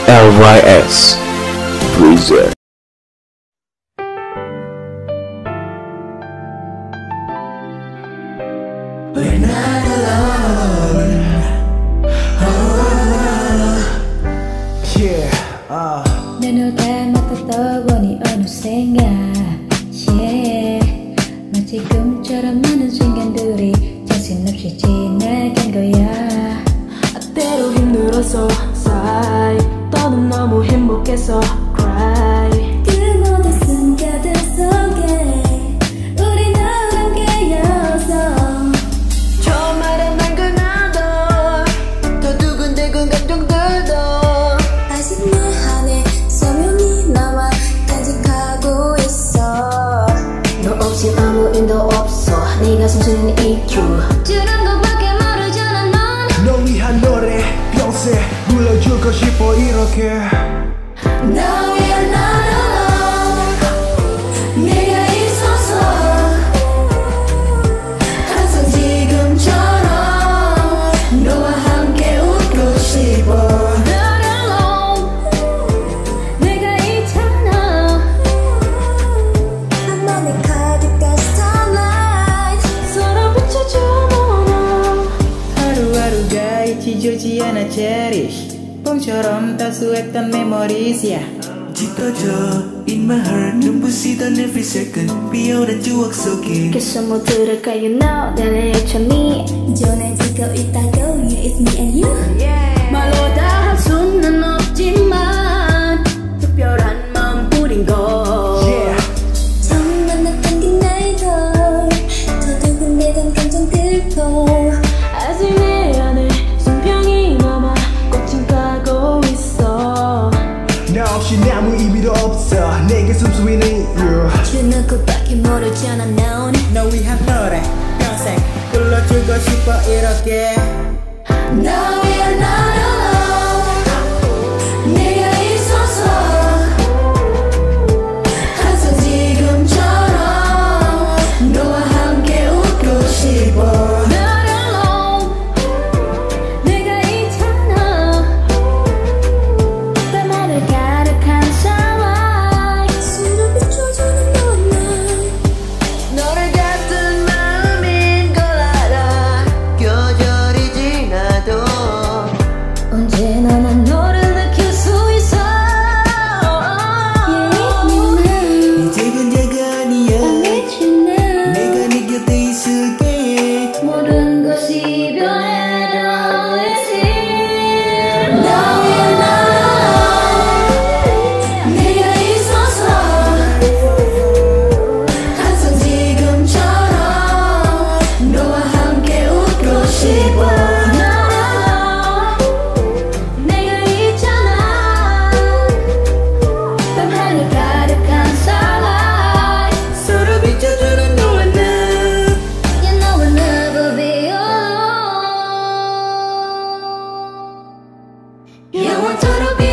LYS Freezer. We're not alone. 눈을 감았다 떠보니 어느샌가 마치 꿈처럼 많은 순간들이 정신없이 지나간 거야. 때로 힘들어서 sigh, 또는 너무 행복해서 cry. 그 모든 순간들 속에 우리 늘 함께여서 처음 알아난 걸 나도 더 두근대근 감정들도 아직 내 안에 소명이 남아 간직하고 있어. 너 없이 아무 일도 없어. 네가 숨쉬는 EQ 주는 것밖에 모르잖아 넌. 널 위한 노래 평생 불러주고 싶어 이렇게. Now we are not alone. 내가 있어서 항상 지금처럼 너와 함께 웃고 싶어. Not alone. 내가 있잖아. 나만의 가득한 starlight 서로 비춰줘 너나. 하루하루가 잊혀지지 않아 cherish 봄처럼 따스했던 memories yeah. 짙어져 in my heart 눈부시던 every second 비오는 추억 속에 그래서 모두를 you know 나를 해쳤니 전해지고 있다고 yeah, it's me and you. 말로 다 할 수는 없지만 특별한 마음뿐인 걸 처음 만났던 그날도 더 두근대던 감정들도 아직 내 안에 숨병이 남아 꽃은 가고 있어. 나 없이 아무 의미도 없어 내게 숨쉬는 이유. 주는 것밖에 모르잖아 넌. 너 위한 노래 평생 불러주고 싶어 이렇게. Now we are not alone. 내가 있어서 항상 지금처럼 너와 함께 웃고 싶어. Not alone. 내가 있잖아. 밤하늘 가득한 starlight 서로 비춰주는 너나. 너를 같은 마음인 걸 알아. 계절이 지나도 언제나 난 너를 느낄 수 있어. Yeah, 이제 문제가 아니야 내가 네 곁에 있을게 모든 것이 변해도 it's here. Now we are not alone. 내가 있어서 항상 지금처럼 너와 함께 웃고 싶어. 내가 있잖아. 밤하늘 가득한 starlight 서로 비춰주는 너와 나 You know we'll never be alone. 영원토록